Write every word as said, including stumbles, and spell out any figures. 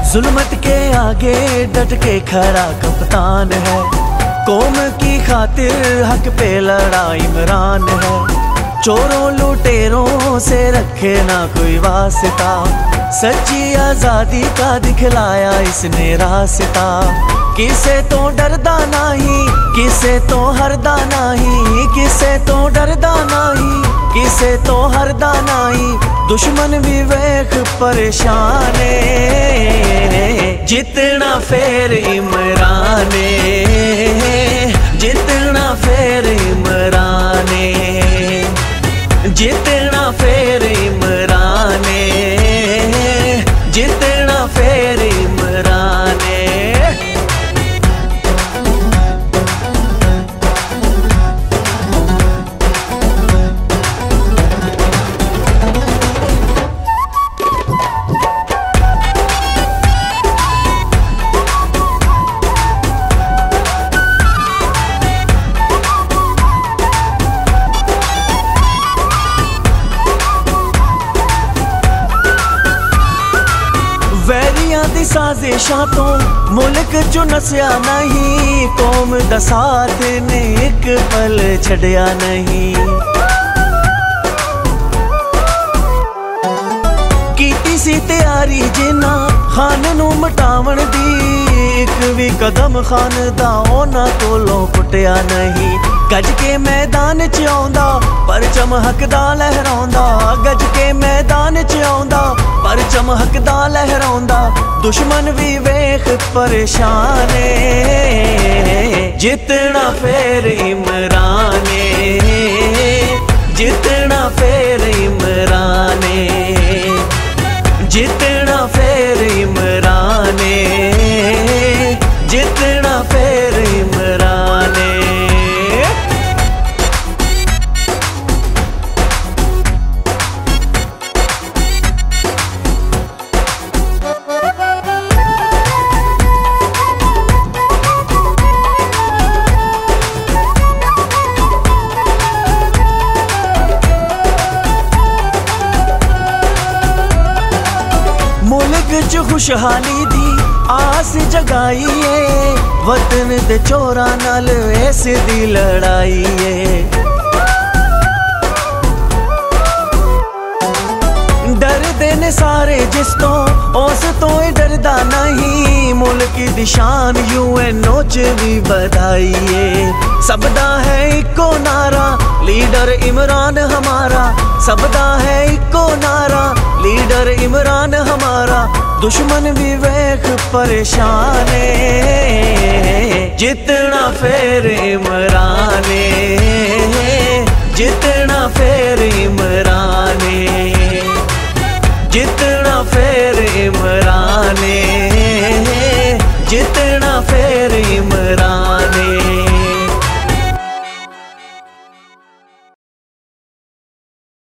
जुल्मत के आगे डट के खड़ा कप्तान है, कौम की खातिर हक पे लड़ा इमरान है। चोरों लुटेरों से रखे ना कोई वास्ता, सच्ची आजादी का दिखलाया इसने रास्ता। किसे तो डरदा नहीं, किसे तो हरदा नहीं, किसे तो डरदा नहीं, किसे तो हरदा नहीं। दुश्मन भी वेख परेशाने, जितना फेर इमराने, जितना फेर इमराने, जितना फेर इमराने, जितना फेर इमराने। वैरियां दी साजिशां तो मुल्क चो नसिया नहीं, कौम दा साथ ने एक पल छड़िया नहीं। कीती सी तैयारी जिन्ना खान नू मटावन दी, एक भी कदम खान दा उन्हां कोलों पुटिया नहीं। गज के मैदान च आउंदा परचम हक दा लहराउंदा, गज के मैदान च आउंदा परचम हक दा लहराउंदा। दुश्मन भी वेख परेशाने, जितना फेर इमराने, जितना फेर इमराने, जितना फेर इमराने, जितना फेर इमराने। मुल्क च खुशहाली दी आस जगाइए, वतन दे चोरां नाल इस दी लड़ाई है। डरदे ने सारे जिस तो उस तो डरदा नहीं, मुल्क दी शान यूएनओ च भी बधाई है। सबदा है इको नारा लीडर इमरान हमारा, सबदा है इको नारा लीडर इमरान हमारा। दुश्मन भी वेख परेशाने, जितना फेर इमरान।